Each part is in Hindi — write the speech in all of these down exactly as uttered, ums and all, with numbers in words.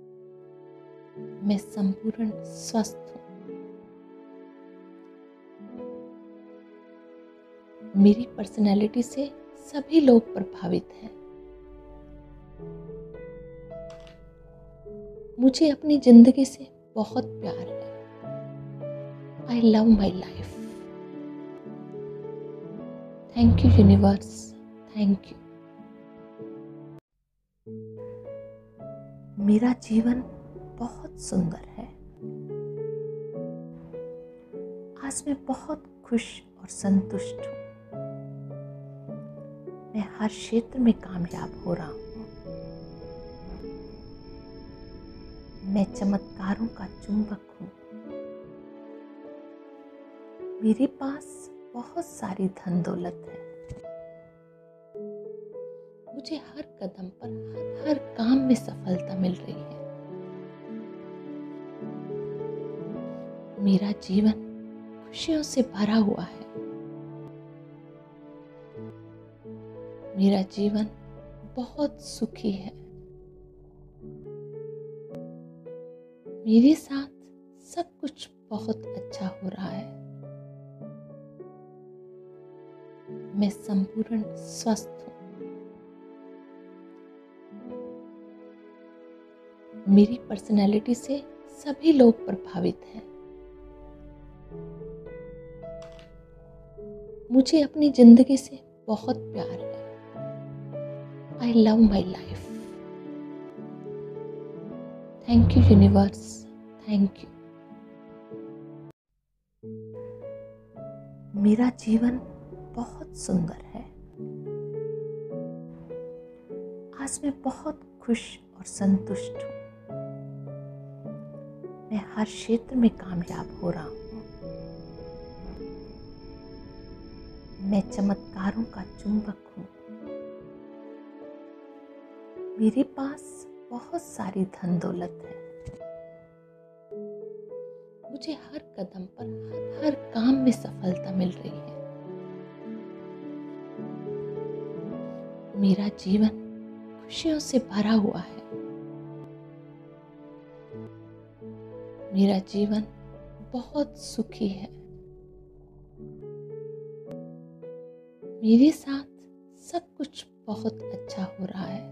मैं संपूर्ण स्वस्थ हूँ। मेरी पर्सनैलिटी से सभी लोग प्रभावित हैं। मुझे अपनी जिंदगी से बहुत प्यार है। I love my life. Thank you universe, thank you. मेरा जीवन बहुत सुंदर है। आज मैं बहुत खुश और संतुष्ट हूँ। मैं हर क्षेत्र में कामयाब हो रहा हूँ। मैं चमत्कारों का चुंबक हूँ। मेरे पास बहुत सारी धन दौलत है। मुझे हर कदम पर हर, हर काम में सफलता मिल रही है। मेरा जीवन खुशियों से भरा हुआ है। मेरा जीवन बहुत सुखी है। मेरे साथ सब कुछ बहुत अच्छा हो रहा है। मैं संपूर्ण स्वस्थ हूँ। मेरी पर्सनैलिटी से सभी लोग प्रभावित हैं। मुझे अपनी जिंदगी से बहुत प्यार है। I love my life. Thank you universe, thank you. मेरा जीवन बहुत सुंदर है। आज मैं बहुत खुश और संतुष्ट हूँ। मैं हर क्षेत्र में कामयाब हो रहा हूँ। मैं चमत्कारों का चुंबक हूँ। मेरे पास बहुत सारी धन दौलत है। मुझे हर कदम पर हर, हर काम में सफलता मिल रही है। मेरा जीवन खुशियों से भरा हुआ है। मेरा जीवन बहुत सुखी है। मेरे साथ सब कुछ बहुत अच्छा हो रहा है।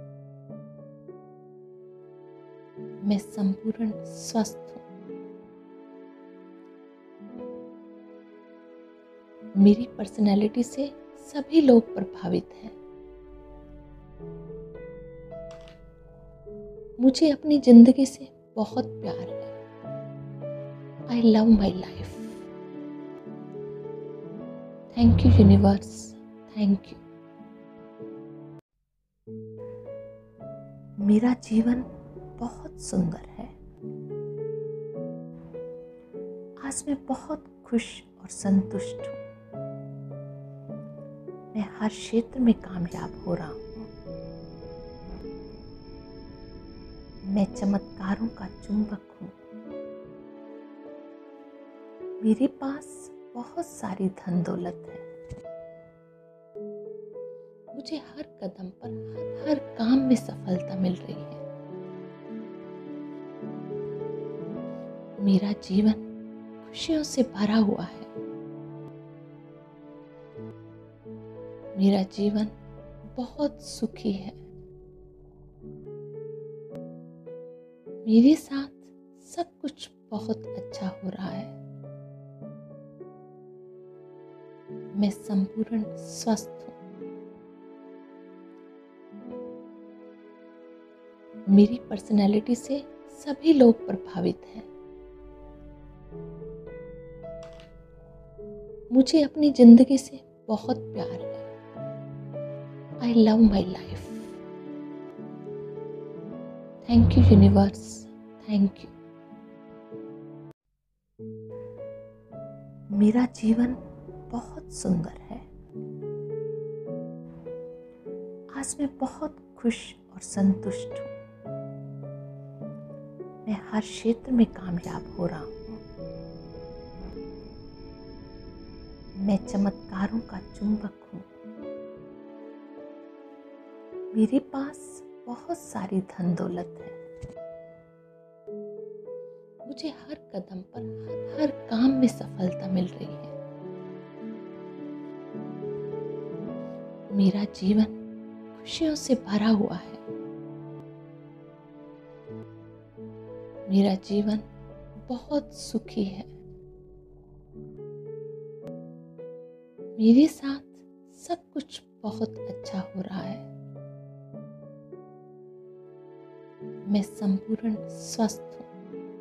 मैं संपूर्ण स्वस्थ हूँ। मेरी पर्सनैलिटी से सभी लोग प्रभावित हैं। मुझे अपनी जिंदगी से बहुत प्यार है। I love my life. Thank you universe, thank you. मेरा जीवन बहुत सुंदर है। आज मैं बहुत खुश और संतुष्ट हूँ। मैं हर क्षेत्र में कामयाब हो रहा हूँ। मैं चमत्कारों का चुंबक हूँ। मेरे पास बहुत सारी धन दौलत है। मुझे हर कदम पर हर, हर काम में सफलता मिल रही है। मेरा जीवन खुशियों से भरा हुआ है। मेरा जीवन बहुत सुखी है। मेरे साथ सब कुछ बहुत अच्छा हो रहा है। मैं संपूर्ण स्वस्थ हूँ। मेरी पर्सनैलिटी से सभी लोग प्रभावित हैं। मुझे अपनी जिंदगी से बहुत प्यार है। I love my life. Thank you universe, thank you. मेरा जीवन बहुत सुंदर है। आज मैं बहुत खुश और संतुष्ट हूँ। मैं हर क्षेत्र में कामयाब हो रहा हूँ। मैं चमत्कारों का चुंबक हूँ। मेरे पास बहुत सारी धन दौलत है। मुझे हर कदम पर हर, हर काम में सफलता मिल रही है। मेरा जीवन खुशियों से भरा हुआ है। मेरा जीवन बहुत सुखी है। मेरे साथ सब कुछ बहुत अच्छा हो रहा है। मैं संपूर्ण स्वस्थ हूँ।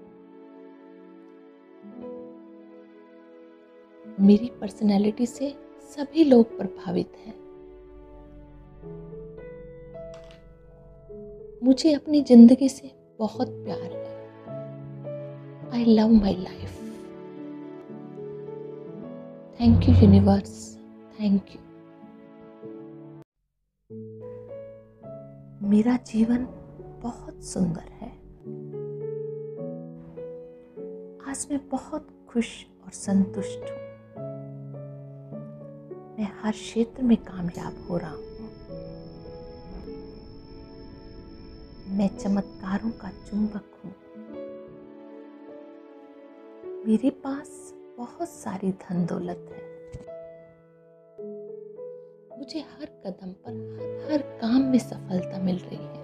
मेरी पर्सनैलिटी से सभी लोग प्रभावित हैं। मुझे अपनी जिंदगी से बहुत प्यार है। I love my life. Thank you universe, thank you. मेरा जीवन बहुत सुंदर है। आज मैं बहुत खुश और संतुष्ट हूँ। मैं हर क्षेत्र में कामयाब हो रहा हूँ। मैं चमत्कारों का चुंबक हूँ। मेरे पास बहुत सारी धन दौलत है। मुझे हर कदम पर हर हर काम में सफलता मिल रही है।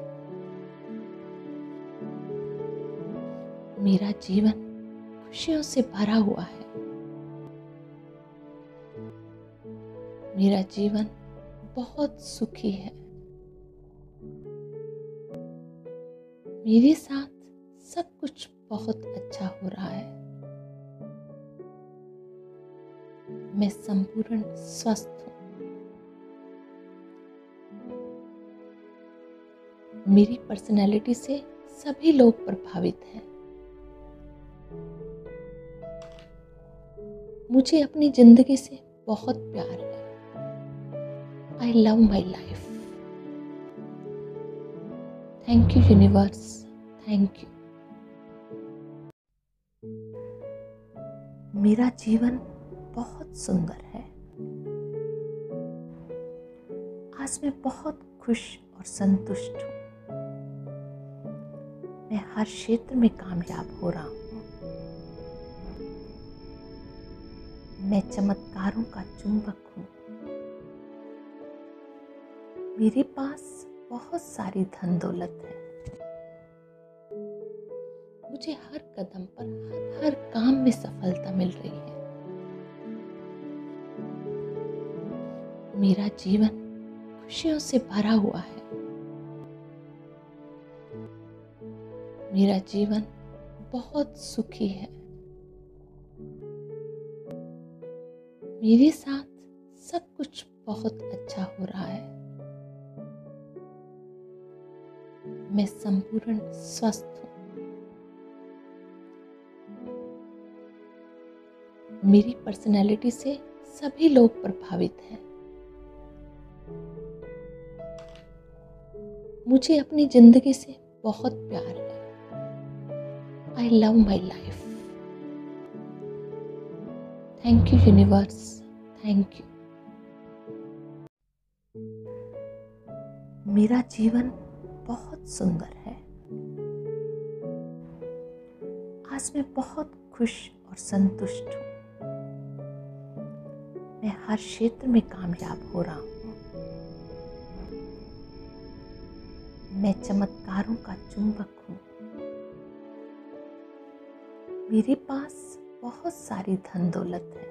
मेरा जीवन खुशियों से भरा हुआ है। मेरा जीवन बहुत सुखी है। मेरे साथ सब कुछ बहुत अच्छा हो रहा है। मैं संपूर्ण स्वस्थ हूँ। मेरी पर्सनैलिटी से सभी लोग प्रभावित हैं। मुझे अपनी जिंदगी से बहुत प्यार है। I love my life. Thank you universe, thank you. मेरा जीवन बहुत सुंदर है। आज मैं बहुत खुश और संतुष्ट हूँ। मैं हर क्षेत्र में कामयाब हो रहा हूँ। मैं चमत्कारों का चुंबक हूँ। मेरे पास बहुत सारी धन दौलत है। मुझे हर कदम पर हर हर काम में सफलता मिल रही है। मेरा जीवन खुशियों से भरा हुआ है। मेरा जीवन बहुत सुखी है। मेरे साथ सब कुछ बहुत अच्छा हो रहा है। मैं संपूर्ण स्वस्थ हूँ। मेरी पर्सनैलिटी से सभी लोग प्रभावित हैं। मुझे अपनी जिंदगी से बहुत प्यार है। I love my life. Thank you universe, thank you. मेरा जीवन बहुत सुंदर है। आज मैं बहुत खुश और संतुष्ट हूँ। मैं हर क्षेत्र में कामयाब हो रहा हूँ। मैं चमत्कारों का चुंबक हूँ। मेरे पास बहुत सारी धन दौलत है।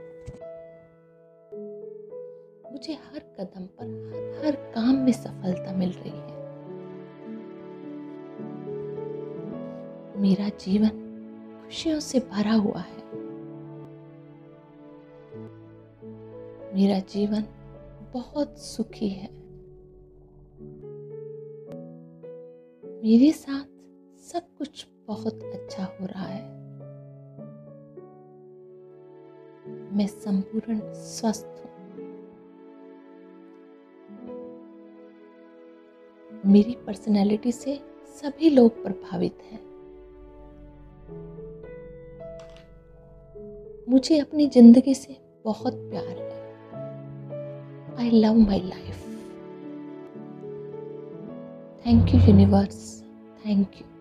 मुझे हर कदम पर हर हर काम में सफलता मिल रही है। मेरा जीवन खुशियों से भरा हुआ है। मेरा जीवन बहुत सुखी है। मेरे साथ सब कुछ बहुत अच्छा हो रहा है। मैं संपूर्ण स्वस्थ हूँ। मेरी पर्सनैलिटी से सभी लोग प्रभावित हैं। मुझे अपनी जिंदगी से बहुत प्यार है। I love my life. Thank you universe, thank you.